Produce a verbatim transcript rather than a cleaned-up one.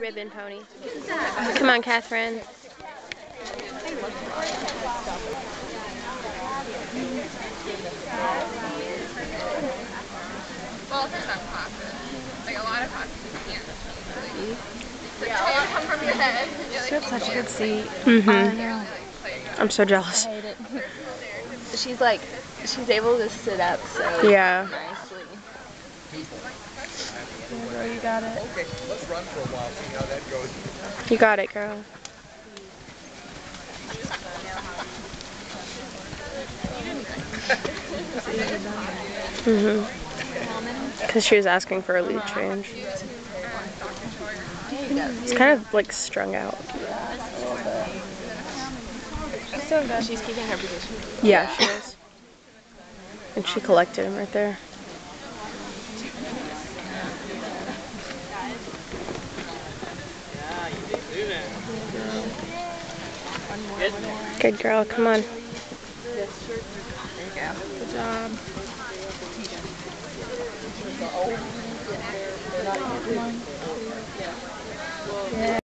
Ribbon pony. Come on, Catherine. Well, for some classes. Like a lot of classes you can't really. The tail come from your head. She has such a good seat. Mm-hmm. I know. I'm so jealous. I hate it. She's like, she's able to sit up so Yeah. nicely. Yeah, girl, you got it. Okay, let's run for a while, see how that goes. You got it, girl. Mm-hmm. Because she was asking for a lead change. It's kind of like strung out. She's doing good. She's keeping her position. Yeah, she is. And she collected him right there. Good girl, come on. There you go. Good job. Yeah.